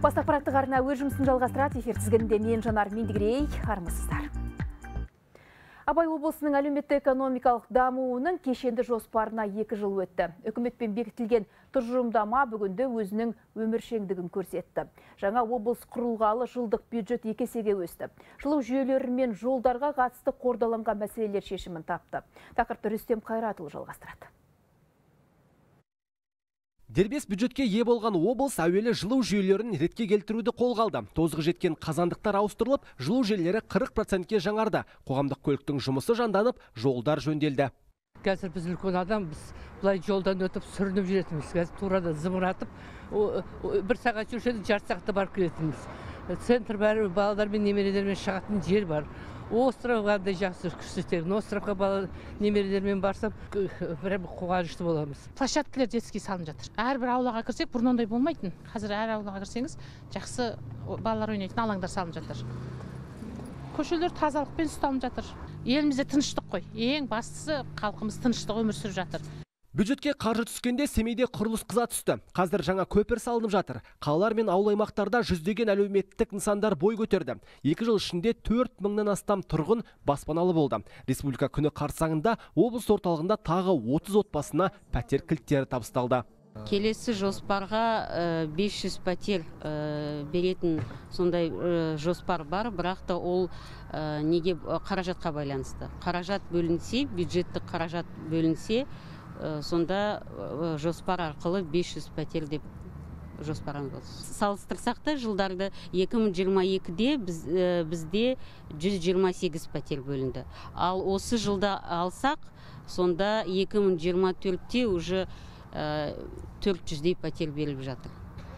Бас ақпараттық арна өз жұмысын жалғастырады. Эфир тізгінінде мен Жанар Мендігерей. Армысыздар. Абай облысының әлеуметтік-экономикалық дамуының кешенді жоспарына 2 жыл өтті. Үкіметпен бекітілген тұжырымдама бүгінде өзінің өміршеңдігін көрсетті. Жаңа облыс құрылғалы жылдық бюджет 2 есеге өсті. Жылу жүйелері мен жолдарға қатысты қордаланған мәселелер шешімін тапты. Тақырыпты Рүстем Қайратұлы жалғастырады. Дербес бюджетке ие болған облыс әуелі жылу жүйелерін ретке келтіруді қолға алды. Тозығы жеткен қазандықтар ауыстырылып, жылу желілері 40%-ке жаңарды. Қоғамдық көліктің жұмысы жанданып, жолдар жөнделді. Қазір біз үлкен адам, біз бұлай жолдан өтіп сүрініп жүретінбіз. Қазір турада зымыратып, 1 сағат жүршеді, жарты сағатта барып келетінбіз. Центр бәрі балалар мен немерелермен шығатын жер бар. Островға да жақсы көрсетеді. Островға немерелермен барсам, бір қуанышты боламыз. Площадкалар детский салынып жатыр. Әрбір аулаға кірсек, бұрын ондай болмайтын. Қазір әр аулаға кірсеңіз, жақсы балалар ойнайтын алаңдар салынып жатыр. Көшелер тазалықпен ұсталынып жатыр. Елімізде тыныштық қой. Ең бастысы халқымыз тыныштық өмір сүріп жатыр. Бюджетке қаржы түскенде Семейде құрылыс қыза түсті. Қазір жаңа көпір салынып жатыр. Қалалар мен ауыл аймақтарда жүздеген әлеуметтік нысандар бой көтерді. 2 жыл ішінде 4 мыңнан астам тұрғын баспаналы болды. Республика күні қарсаңында облыс орталығында тағы 30 отбасына пәтер кілттері табысталды. Келесі жоспарға 500 пәтер беретін сондай жоспар бар, бірақ та ол неге қаражатқа байланысты. Қаражат бөлінсе, бюджеттік қаражат бөлінсе, сонда жоспар арқылы 500 пәтер деп жоспарымыз. Салыстырсақ та жылдарды 2022-де бізде 128 пәтер бөлінді. Ал осы жылда алсақ, сонда 2024-те уже 400-дей пәтер беріліп жатыр.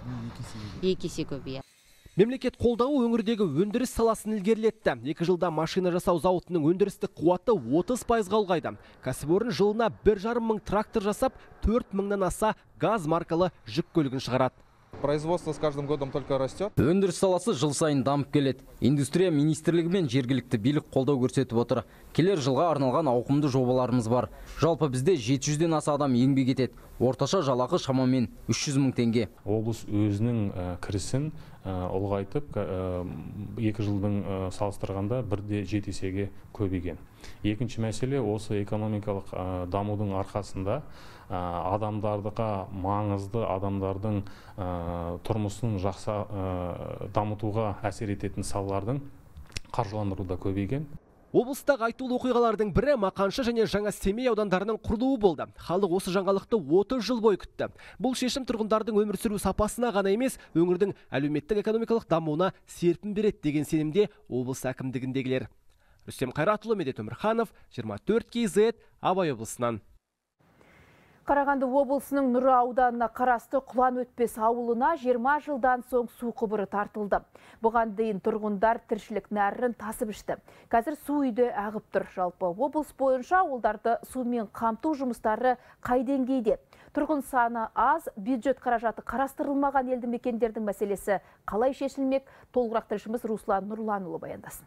2 есе көп. Мемлекет қолдауы өңірдегі өндіріс саласын ілгерілетті. 2 жылда машина жасау зауытының өндірістік қуаты 30%-ға ұлғайды. Кәсіпорын жылына 1,5 мың трактор жасап, 4 мыңнан аса газ маркалы жүк көлігін шығарады. Производство с каждым годом только растет. Өндіріс саласы жыл сайын дамып келеді. Индустрия министрлігі мен жергілікті билік қолдау көрсетіп отыр. Келер жылға арналған ауқымды жобаларымыз бар. Жалпы бізде 700-ден аса адам еңбек етеді. Орташа жалақы шамамен 300 мың теңге. Облыс өзінің кірісін ұлғайтып, 2 жылдың салыстырғанда 1,7 есеге көбейген. Екінші мәселе, осы экономикалық дамудың арқасында адамдарға маңызды, адамдардың тұрмысын жақсы дамытуға әсер ететін салалардың қаржыландыру да көбейген. Облыстағы айтулы оқиғалардың бірі Мақаншы және Жаңа Семей аудандарының құрылуы болды. Халық осы жаңалықты 30 жыл бой күтті. Бұл шешім тұрғындардың өмір сүру сапасына ғана емес, өңірдің әлеуметтік-экономикалық дамуына серпін береді деген сенімде облыс әкімдігіндегілер. Рүстем Қайратұлы, Медет Өмірханов, 24 KZ, Абай облысынан. Қарағанды облысының Нұра ауданына қарасты Құлан Өтпес ауылына 20 жылдан соң су құбыры тартылды. Бұған дейін тұрғындар тіршілік нәрін тасып ішті. Қазір су үйде ағып тұр. Жалпы облыс бойынша ауылдарды сумен қамту жұмыстары қай деңгейде? Тұрғын саны аз, бюджет қаражаты қарастырылмаған елді мекендердің мәселесі қалай шешілмек? Толығырақ тілшіміз Руслан Нұрланұлы баяндасын.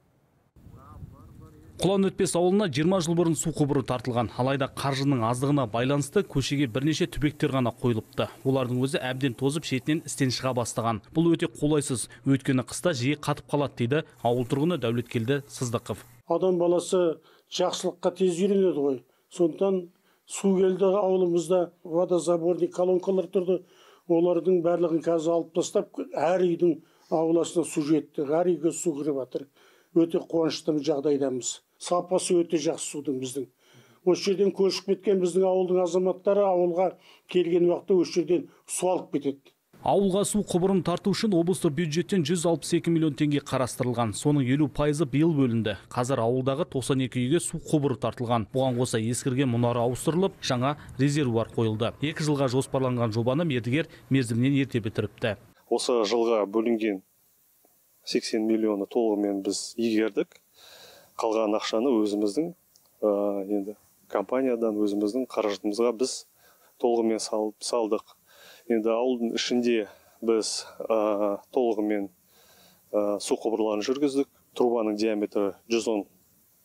Құлан Өтпес ауылына 20 жыл бұрын су құбыры тартылған. Алайда қаржының аздығына байланысты көшеге бірнеше түбектер ғана қойылыпты. Олардың өзі әбден тозып шетінен істен шыға бастаған. Бұл өте қолайсыз, өйткені қыста жиі қатып қалады дейді ауыл тұрғыны Дәулеткелді Сыздықов. Адам баласы жақсылыққа тез үйренеді ғой. Сондықтан су келді ауылымызда, водозаборный колонкалар тұрды. Олардың барлығын қазір алып тастап, әр үйдің ауласына су жетті, әр үйге су кіріп жатыр. Өте қуанышты жағдайдамыз. Сапасы өте жақсы судың біздің. Осы жерден көшіп кеткен біздің ауылдың азаматтары ауылға келген уақытта осы жерден су алып кетеді. Ауылға су құбырын тарту үшін облыстық бюджеттен 162 миллион теңге қарастырылған. Соның 50% биыл бөлінді. Қазір ауылдағы 92 үйге су құбыры тартылған. Бұған қоса ескірген мұнара ауыстырылып, жаңа резервуар қойылды. 2 жылға жоспарланған жобаны мердігер мерзімнен ерте бітіріпті. Осы жылға бөлінген 80 миллионы толығымен біз игердік. Қалған ақшаны өзіміздің енді компаниядан өзіміздің қаражатымызға біз толығымен салдық. Енді ауылдың ішінде біз толығымен су құбырларын жүргіздік. Трубаның диаметрі 110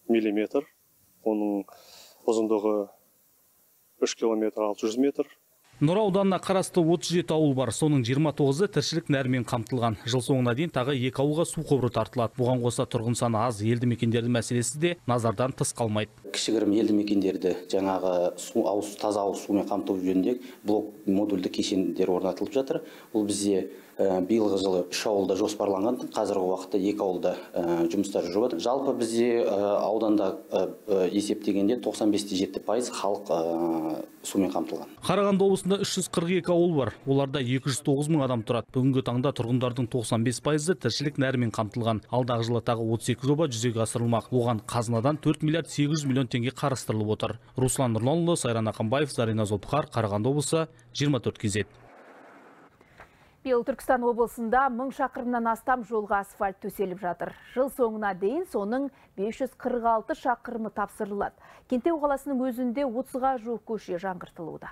мм, оның ұзындығы 3 км 600 метр. Нұра ауданына қарасты 37 ауыл бар, соның 29-ы тіршілік нәрмен қамтылған. Жыл соңына дейін тағы 2 ауылға су құбыры тартылады. Бұған қоса тұрғын саны аз елді мекендердің мәселесі де назардан тыс қалмайды. Кішігірім елді мекендерді жаңағы таза ауыз сумен қамту жөнінде блок модульді кешендер орнатылып жатыр. Бұл бізде биылғы жылы 3 ауылда жоспарланған, қазіргі уақытта 2 ауылда жұмыстар жүріп жатыр. Жалпы бізде ауданда есептегенде 95-7% халық сумен қамтылған. Қарағанды облысында 342 ауыл бар. Оларда 209 мың адам тұрады. Бүгінгі таңда тұрғындардың 95%-і тіршілік нәрмен қамтылған. Алдағы жылы тағы 32 жоба жүзеге асырылмақ. Оған қазынадан 4 миллиард 800 миллион теңге қарастырылып отыр. Руслан Нұрланұлы, Сайран Ақанбаев, Зарина Золпықар, Қарағанды облысы, 24 кз. Биыл Түркістан облысында 1000 шақырымнан астам жолға асфальт төселіп жатыр. Жыл соңына дейін соның 546 шақырымы тапсырылады. Кентау қаласының өзінде 30-ға жуық көше жаңғыртылуда.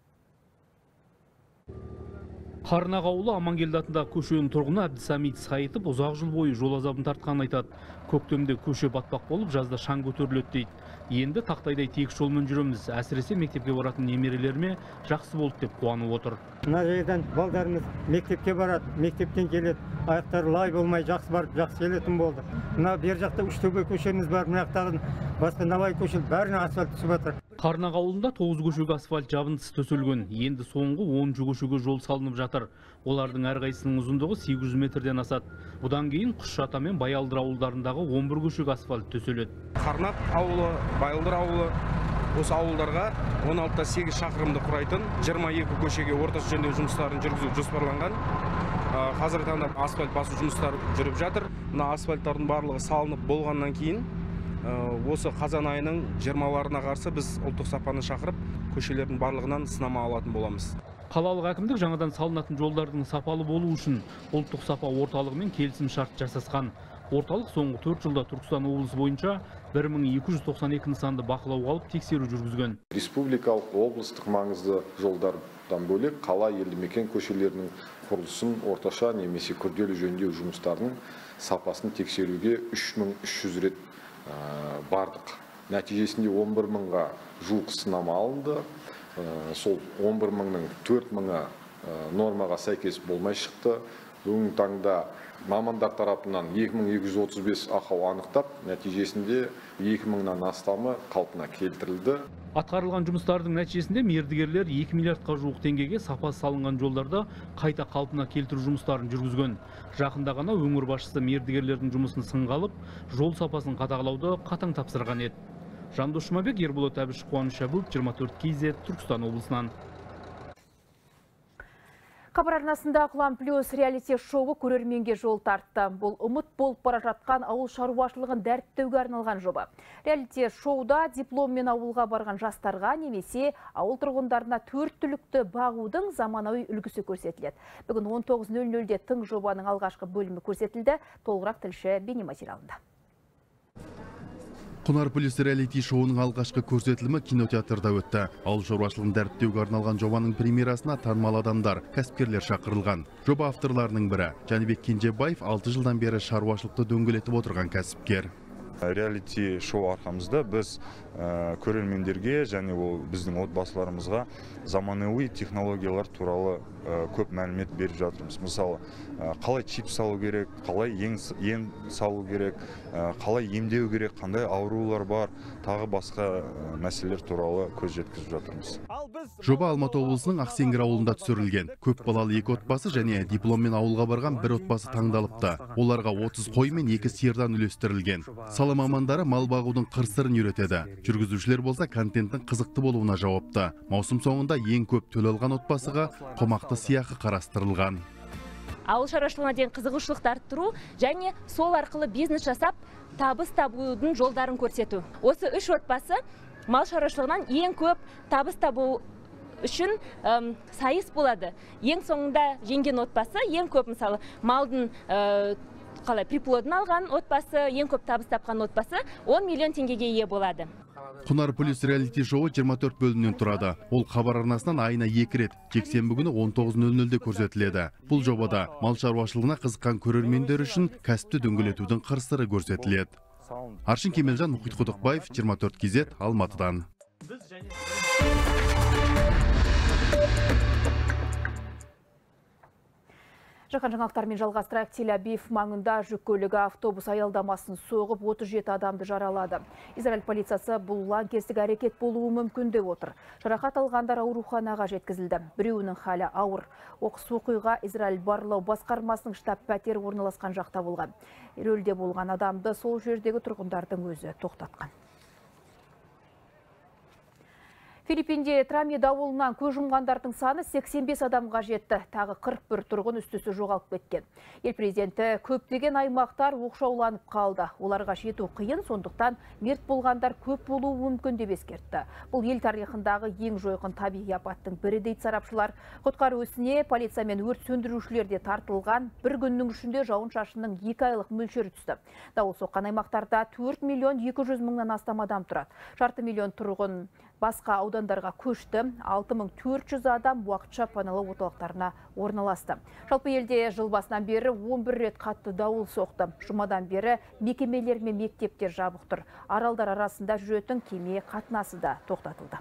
Қарнақ ауылы Амангелді атындағы көшенің тұрғыны Әбдісамит Сайытып ұзақ жыл бойы жол азабын тартқанын айтады. Көктемде көше батпақ болып, жазда шаң көтеріледі дейді. Енді тақтайдай тегіс жолмен жүреміз. Әсіресе мектепке баратын немерелеріме жақсы болды деп қуанып отыр. Мына жерден балдарымыз мектепке барады, мектептен келеді. Аяқтары лай болмай жақсы барып, жақсы келетін болды. Мына бер жақта Үштөбе көшеміз бар, мына жақтағы басқа Навай көшесі бәріне асфальт түсіп жатыр. Қарнақ ауылында 9 көшеге асфальт жабындысы төселген. Енді соңғы 10 көшеге жол салынып жатыр. Олардың әрқайсының ұзындығы 800 метрден асады. Бұдан кейін Құшжата мен Байалдыр ауылдарындағы 11 көшеге асфальт төселеді. Қарнақ ауылы, Байалдыр ауылы, осы ауылдарға 16-8 шақырымды құрайтын 22 көшеге ортасы жөндеу жұмыстарын жүргізу жоспарланған. Қазіргі таңда асфальт басу жұмыстары жүріп жатыр. Мына асфальттардың барлығы салынып болғаннан кейін осы қазан айының 20-ларына қарсы біз ұлттық сапаны шақырып, көшелердің барлығынан сынама алатын боламыз. Қалалық әкімдік жаңадан салынатын жолдардың сапалы болу үшін ұлттық сапа орталығымен келісім шарт жасасқан. Орталық соңғы 4 жылда Түркістан облысы бойынша 1292 нысанды бақылауға алып тексеру жүргізген. Республикалық облыстық маңызды жолдардан бөлек қала елді мекен көшелерінің құрылысын орташа немесе күрделі жөндеу жұмыстарының сапасын тексеруге 3300 рет бардық. Нәтижесінде 11 мыңға жуық сынама алынды. Сол 11 мыңның 4 мыңы нормаға сәйкес болмай шықты. Бүгінгі таңда мамандар тарапынан 2235 ақау анықтап, нәтижесінде 2000-нан астамы қалпына келтірілді. Атқарылған жұмыстардың нәтижесінде мердігерлер 2 миллиардқа жуық теңгеге сапасы салынған жолдарда қайта қалпына келтіру жұмыстарын жүргізген. Жақында ғана өңір басшысы мердігерлердің жұмысын сынға алып, жол сапасын қадағалауды қатаң тапсырған еді. Жандос Жұмабек, Ерболат Әбіш, Қуаныш Әбуов, 24 кз, Түркістан облысынан. Хабар арнасында Құлан Плюс реалити шоуы көрерменге жол тартты. Бұл ұмыт болып бара жатқан ауыл шаруашылығын дәріптеуге арналған жоба. Реалити шоуда дипломмен ауылға барған жастарға немесе ауыл тұрғындарына 4 түлікті бағудың заманауи үлгісі көрсетіледі. Бүгін 19:00-де тың жобаның алғашқы бөлімі көрсетілді. Толығырақ тілші бейнематериалында. Құлан Плюс реалити шоуының алғашқы көрсетілімі кинотеатрда өтті. Ауыл шаруашылығын дәріптеуге арналған жобаның премьерасына танымал адамдар, кәсіпкерлер шақырылған. Жоба авторларының бірі Жәнібек Кенжебаев 6 жылдан бері шаруашылықты дөңгелетіп отырған кәсіпкер. Реалити шоу арқамызда біз көрермендерге және ол біздің отбасыларымызға заманауи технологиялар туралы көп мәлімет беріп жатырмыз. Мысалы, қалай чип салу керек, қалай ен салу керек, қалай емдеу керек, қандай аурулар бар, тағы басқа мәселелер туралы көз жеткізіп жатырмыз. Жоба Алматы облысының Ақсеңгір ауылында түсірілген. Көп балалы 2 отбасы және дипломмен ауылға барған 1 отбасы таңдалыпты. Оларға 30 қой мен 2 сиырдан үлестірілген. Сала мамандары мал бағудың қыр-сырын үйретеді. Жүргізушілер болса контенттің қызықты болуына жауапты. Маусым соңында ең көп төле алған отбасыға қомақты сыйақы қарастырылған. Ауыл шаруашылығына деген қызығушылықты арттыру және сол арқылы бизнес жасап табыс табудың жолдарын көрсету. Осы 3 отбасы мал шаруашылығынан ең көп табыс табу үшін сайыс болады. Ең соңында жеңген отбасы ең көп, мысалы, малдың қалай приплодын алған отбасы, ең көп табыс тапқан отбасы 10 миллион теңгеге ие болады. Құлан Плюс реалити шоуы 24 бөлімнен тұрады. Ол хабар арнасынан айына 2 рет, жексенбі күні 19:00-де көрсетіледі. Бұл жобада мал шаруашылығына қызыққан көрермендер үшін кәсіпті дөңгелетудің қыр-сыры көрсетіледі. Аршын Кемелжан, Мұхит Құдықбаев, 24 кз, Алматыдан. Жақын жаңалықтармен жалғастырайық. Тель-Авив маңында жүк көлігі автобус аялдамасын соғып 37 адамды жаралады. Израиль полициясы бұл лаңкестік әрекет болуы мүмкін деп отыр. Жарақат алғандар ауруханаға жеткізілді. Біреуінің халі ауыр. Оқыс оқиға Израиль барлау басқармасының штаб-пәтері орналасқан жақта болған. Рөлде болған адамды сол жердегі тұрғындардың өзі тоқтатқан. Филиппинде Трами дауылынан көз жұмғандардың саны 85 адамға жетті. Тағы 41 тұрғын үстісі жоғалып кеткен. Ел президенті көптеген аймақтар оқшауланып қалды. Оларға жету қиын, сондықтан мерт болғандар көп болуы мүмкін деп ескертті. Бұл ел тарихындағы ең жойқын табиғи апаттың бірі дейді сарапшылар. Құтқару ісіне полиция мен өрт сөндірушілер де тартылған. Bir күннің ішінде жауын-шашынның 2 айлық мөлшері түсті. Дауыл соққан аймақтарда 4 миллион 200 мыңнан астам адам тұрады. Жарты миллион тұрғын басқа аудандарға көшті, 6400 адам уақытша паналау орталықтарына орналасты. Жалпы елде жыл басынан бері 11 рет қатты дауыл соқты. Жұмадан бері мекемелер мен мектептер жабық тұр. Аралдар арасында жүретін кеме қатынасы да тоқтатылды.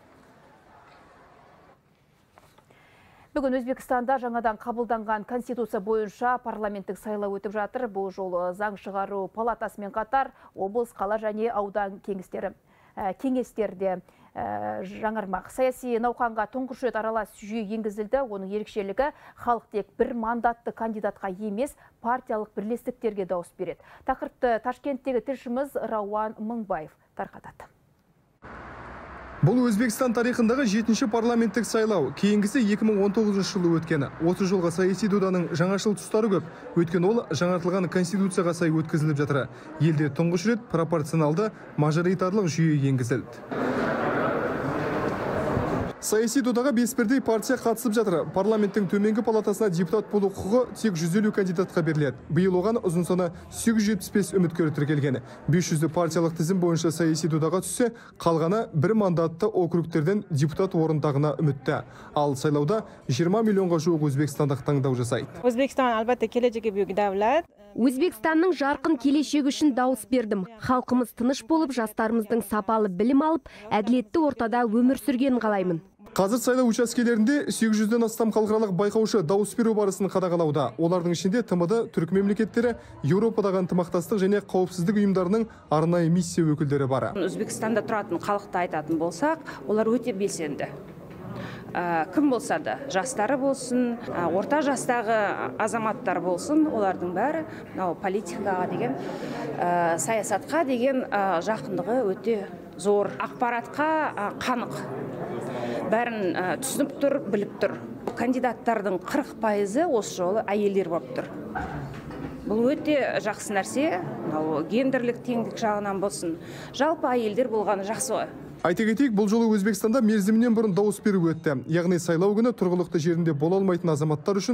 Бүгін Өзбекстанда жаңадан қабылданған конституция бойынша парламенттік сайлау өтіп жатыр. Бұл жолы заң шығару палатасымен қатар облыс, қала және аудан кеңестерде жаңармақ. Саяси науқанға тұңғыш рет аралас жүйе енгізілді. Оның ерекшелігі халық тек бір мандатты кандидатқа емес, партиялық бірлестіктерге дауыс береді. Тақырыпты Ташкенттегі тілшіміз Рауан Мыңбаев тарқатады. Бұл Өзбекстан тарихындағы 7-ші парламенттік сайлау. Кейінгісі 2019 жылы өткені. 30 жылға саяси доданың жаңашыл тұстары көп. Өткен ол жаңартылған конституцияға сай өткізіліп жатыр. Елде тұңғыш рет пропорционалды мажоритарлық жүйе енгізілді. Саяси додаға 5 бірдей партия қатысып жатыр. Парламенттің төменгі палатасына депутат болу құқығы тек 150 кандидатқа беріледі. Биыл оған ұзын саны 875 үміткер тіркелген. 500 партиялық тізім бойынша саяси додаға түссе, қалғаны бір мандатты округтерден депутат орындағына үмітті. Ал сайлауда 20 миллионға жуық өзбекстандық таңдау жасайды. Өзбекстан албетте келешегі бүйік дәулет. Өзбекстанның жарқын келешегі үшін дауыс бердім. Халқымыз тыныш болып, жастарымыздың сапалы білім алып, әділетті ортада өмір сүргенін қалаймын. Қазір сайлау учаскелерінде 800-ден астам халықаралық байқаушы дауыс беру барысын қадағалауда. Олардың ішінде ТМД, түрік мемлекеттері, Еуропадағы ынтымақтастық және қауіпсіздік ұйымдарының арнайы миссия өкілдері бар. Өзбекстанда тұратын халықты айтатын болсақ, олар өте белсенді. Кім болса да, жастары болсын, орта жастағы азаматтар болсын, олардың бәрі политикаға деген, саясатқа деген жақындығы өте зор. Ақпаратқа қанық. Бәрін түсініп тұр, біліп тұр. Кандидаттардың 40% осы жолы әйелдер болып тұр. Бұл өте жақсы нәрсе, гендерлік теңдік жағынан болсын. Жалпы әйелдер болғаны жақсы ғой. Айта кетейік, бұл жолы Өзбекстанда мерзімінен бұрын дауыс беру өтті. Яғни сайлау күні тұрғылықты жерінде бола алмайтын азаматтар үшін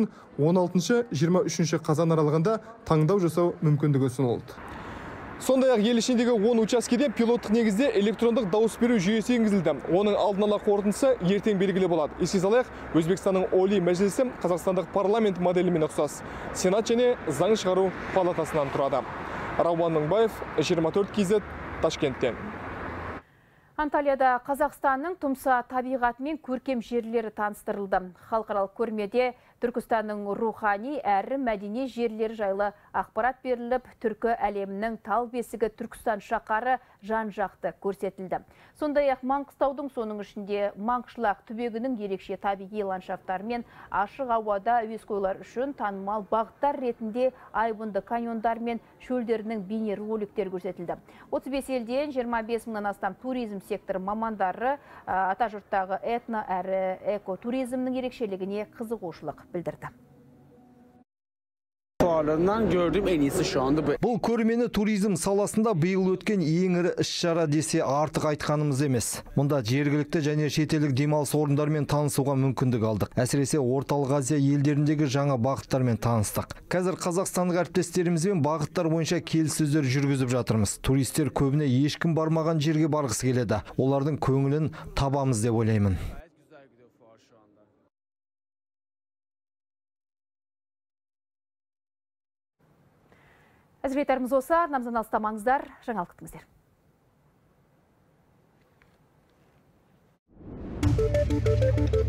16-23 қазан аралығында таңдау жасау мүмкіндігі ұсынылды. Сондай-ақ ел ішіндегі 10 учаскеде пилоттық негізде электрондық дауыс беру жүйесі енгізілді. Оның алдын ала қорытындысы ертең белгілі болады. Еске салайық, Өзбекстанның Олий Мәжілісі қазақстандық парламент моделімен ұқсас. Сенат және заң шығару палатасынан тұрады. Рауан Мыңбаев, 24 KZ, Ташкенттен. Анталияда Қазақстанның тұмса табиғаты мен көркем жерлері таныстырылды. Халықаралық көрмеде Түркістанның рухани әрі мәдени жерлері жайлы ақпарат беріліп, түркі әлемінің тал бесігі Түркістан шаһары жан-жақты көрсетілді. Сондай-ақ Маңғыстаудың соның ішінде Маңғышлақ түбегінің ерекше табиғи ландшафтары мен ашық ауада әуесқойлар үшін танымал бағыттар ретінде айбынды каньондар мен шөлдерінің бейне роликтер көрсетілді. 35 елден 25 мыңнан астам туризм сектор мамандары атажұрттағы этно әрі экотуризмнің ерекшелігіне қызығушылық bildirdi. Бұл көрмені туризм саласында биыл өткен ең ірі іс-шара десе артық айтқанымыз емес. Мұнда жергілікті және шетелдік демалыс орындарымен танысуға мүмкіндік алдық. Әсіресе Орталық Азия елдеріндегі жаңа бағыттармен таныстық. Қазір қазақстандық әріптестерімізбен бағыттар бойынша келіссөздер жүргізіп жатырмыз. Туристер көбіне ешкім бармаған жерге барғысы келеді. Олардың көңілін табамыз деп ойлаймын. Әзірлеттеріміз осы, арнамыздан алыстамаңыздар, жаңалық күтіңіздер.